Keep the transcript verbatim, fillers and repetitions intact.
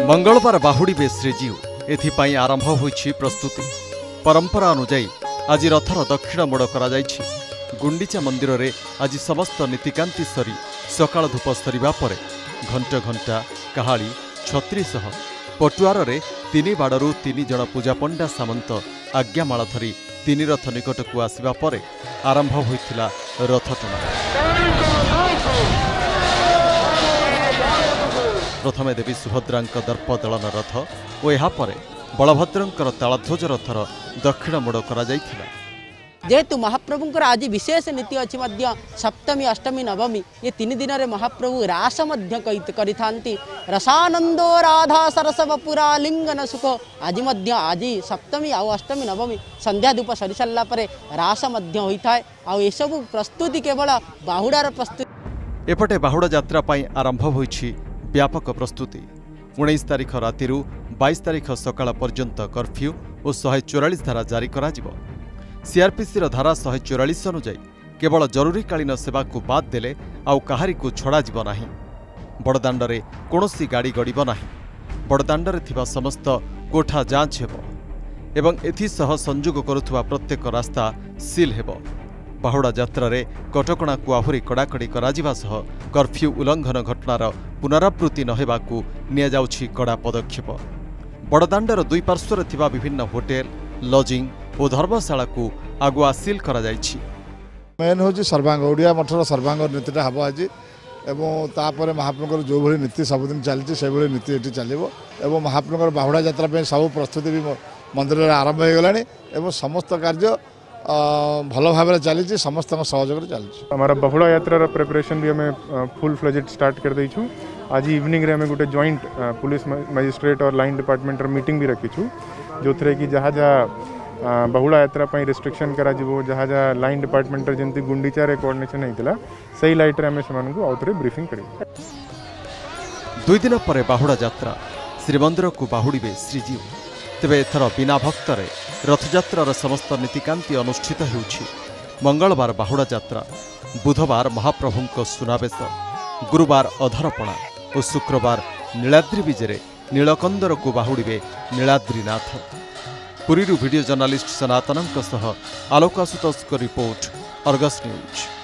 मंगलवार बाहुड़े श्रीजीउ एथिपाई आरंभ होईछि प्रस्तुति। परंपरा अनुजाई आज रथर दक्षिण मोड़ करा जायछि। गुंडीचा मंदिर रे आज समस्त नीतिकांति सरी सकाळ धूप सरिबा परे घंट घंटा काहाली छत्री सह पटुआर रे तीनी बाड़रू तीनी जन पूजा पंडा सामंत आज्ञामाला धरी तीनी रथ निकट को आसिबा परे आरंभ होइथिला रथ टଣା। प्रथमे देवी सुभद्रांक दर्प दलन रथ और यहाँ पर बलभद्रंकर तालध्वज रथर दक्षिण मोड़ करा जायथिला। जेहेतु महाप्रभुंकर आज विशेष नीति अच्छी मध्य सप्तमी अष्टमी नवमी ये तीन दिन में महाप्रभु रास करिथांती। रसानंदो राधा सरसव पुरा लिंगन सुख आज मध्य आज सप्तमी आउ अष्टमी नवमी संध्या धूप सरी सारा पर रास होता है। आउ सब प्रस्तुति केवल बाहुड़ार प्रस्तुति। एपटे बाहुड़ा यात्रा पाई आरंभ होईछि व्यापक प्रस्तुति। उन्नीस तारीख राति बाईस तारीख सकाळ पर्यंत कर्फ्यू और शहे चौरालीस धारा जारी करा जिवो। सीआरपीसी धारा शहे चौरालीस अनुजाई केवल जरूरीकालीन सेवा को बाद देले आउ काहारी को छड़ा जिवो नाही। बड़दाण्डरे कोनोसी गाड़ी गड़िब नाही। बड़दाण्डरे थिबा समस्त कोठा जांच हेबो एवं एथिसह संयोग करुथुवा प्रत्येक रास्ता सील हेबो। बाहुड़ा यात्रा रे कटकणा को आहुरी कड़ाकड़ी कराजिबा सह कर्फ्यू उल्लंघन घटनार पुनरावृत्ति नहेबाकू निया जाउछि कड़ा पदक्षेप। बड़दाण्डर दुई पार्श्वरे थिबा विभिन्न होटेल लजिंग और धर्मशाला को आगुआ सील करा जाइछि। मेन होछि सर्वांग ओडिया मठर सर्वांग नीतिटा हबो आज एवं तापर महाप्रभुकर जो भली नीति सबदिन चलछि से भली नीति एठी चलिबो एवं महाप्रभुकर बाहुड़ा यात्रा पे सब प्रस्तुति भी मंदिर रे आरंभ हो गलानी एवं समस्त कार्य भल भाव चली समस्त सहयोग चलती। हमारा बाहुड़ा यात्रा प्रिपरेशन भी हमें फुल फ्लेजेड स्टार्ट कर देछु। आज इवनिंग रे हमें गोटे जॉइंट पुलिस मजिस्ट्रेट और लाइन डिपार्टमेंट मीटिंग भी रखीछु जो थे कि जहाँ जहाँ बाहुड़ा यात्रा पर रिस्ट्रिक्शन करा जिवो जहाँ जहाँ लाइन डिपार्टमेंट जमती गुंडीचा रे कोऑर्डिनेशन होइतिला सही लाइट रे हमें समान को आउथरे ब्रीफिंग करी। दुई दिन पर बाहुड़ा यात्रा श्रीमंदिर को बाहुड़े श्रीजीउ। तेबे एथर बिना भक्तरे रथयात्रार समस्त नीतिकांति अनुष्ठित होउछि। मंगलवार बाहुड़ा यात्रा, बुधवार महाप्रभुंक सुनावेश, गुरुवार अधरपणा और शुक्रवार नीलाद्रि विजेरे नीलकंदर को बाहुड़े नीलाद्रीनाथ। पुरीरू वीडियो जर्नालिस्ट सनातनंक सह आलोक आशुतोष को रिपोर्ट, अर्गस न्यूज।